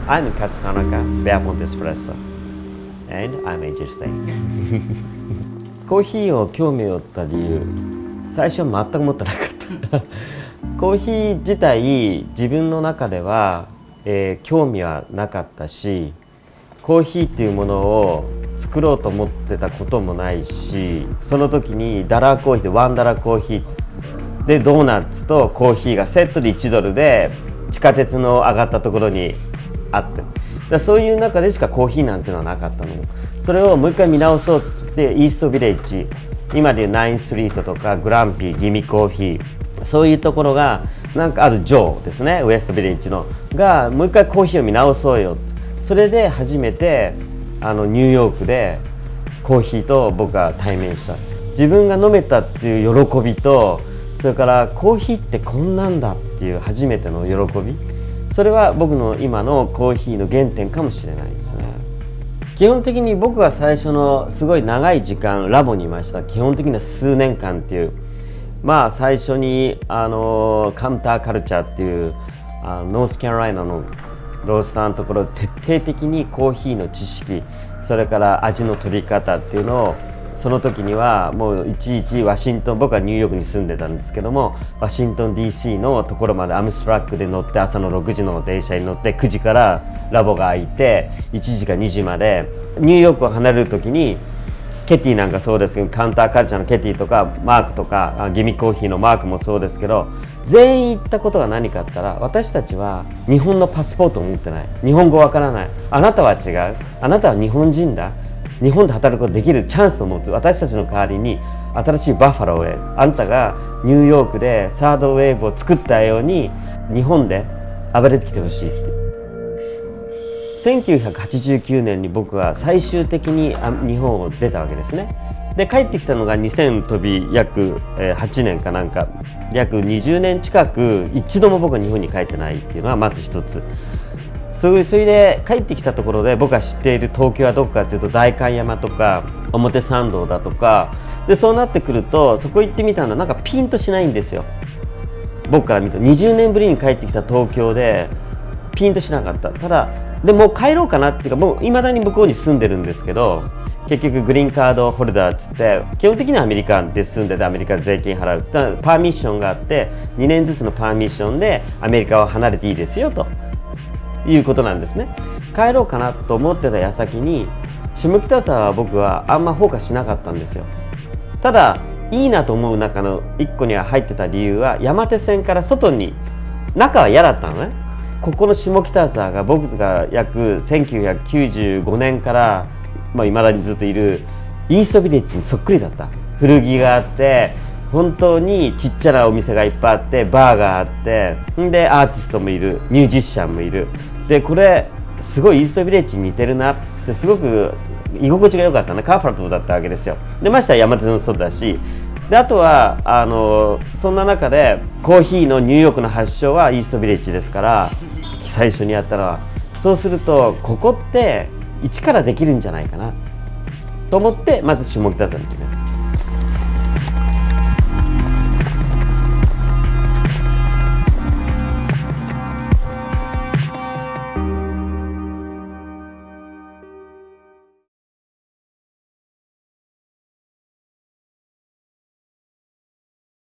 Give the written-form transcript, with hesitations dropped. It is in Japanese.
I'm Katsu Tanaka, Barefoot Espresso, and I'm AJ Stay. コーヒーを興味を持った理由、最初は全く持ってなかったコーヒー自体自分の中では、興味はなかったし、コーヒーっていうものを作ろうと思ってたこともないし、その時にダラーコーヒーで1ダラーコーヒーでドーナツとコーヒーがセットで1ドルで地下鉄の上がったところにあって、そういう中でしかコーヒーなんていうのはなかったの。それをもう一回見直そうっつってイーストビレッジ、今でいうナインストリートとかグランピー、ギミコーヒー、そういうところがなんかあるジョーですね、ウエストビレッジのがもう一回コーヒーを見直そうよ。それで初めてニューヨークでコーヒーと僕は対面した。自分が飲めたっていう喜びと、それからコーヒーってこんなんだっていう初めての喜び、それは僕の今のコーヒーの原点かもしれないですね。基本的に僕は最初のすごい長い時間ラボにいました。基本的には数年間っていう、まあ最初にカウンターカルチャーっていうノースカロライナのロースターのところで徹底的にコーヒーの知識、それから味の取り方っていうのを、その時にはもういちいちワシントン、僕はニューヨークに住んでたんですけども、ワシントン DC のところまでアムストラックで乗って、朝の6時の電車に乗って9時からラボが開いて1時か2時まで、ニューヨークを離れる時にケティなんかそうですけど、カウンターカルチャーのケティとかマークとかギミコーヒーのマークもそうですけど、全員言ったことが何かあったら、私たちは日本のパスポートを持ってない、日本語わからない、あなたは違う、あなたは日本人だ、日本で働くことができるチャンスを持つ、私たちの代わりに新しいバッファローへ、あんたがニューヨークでサードウェーブを作ったように日本で暴れてきてほしいって。1989年に僕は最終的に日本を出たわけですね。で帰ってきたのが2000飛び約8年かなんか、約20年近く一度も僕は日本に帰ってないっていうのはまず一つ。それで帰ってきたところで僕が知っている東京はどこかというと代官山とか表参道だとかで、そうなってくるとそこ行ってみたんだ、なんかピンとしないんですよ。僕から見ると20年ぶりに帰ってきた東京でピンとしなかった。ただでもう帰ろうかなっていうか、もういまだに向こうに住んでるんですけど、結局グリーンカードホルダーっつって基本的にはアメリカで住んでてアメリカで税金払う、だからパーミッションがあって2年ずつのパーミッションでアメリカを離れていいですよということなんですね。帰ろうかなと思ってた矢先に下北沢は僕はあんまフォーカスしなかったんですよ。ただいいなと思う中の1個には入ってた理由は、山手線から外に、中は嫌だったのね。ここの下北沢が僕が約1995年からいまだにずっといるイーストビレッジにそっくりだった。古着があって本当にちっちゃなお店がいっぱいあって、バーがあって、んでアーティストもいる、ミュージシャンもいる。でこれすごいイーストビレッジに似てるなっつって、すごく居心地が良かったね、カンファートブルだったわけですよ。でましては山手線の外だし、であとはそんな中でコーヒーのニューヨークの発祥はイーストビレッジですから、最初にやったのは、そうするとここって一からできるんじゃないかなと思って、まず下北沢に決めた。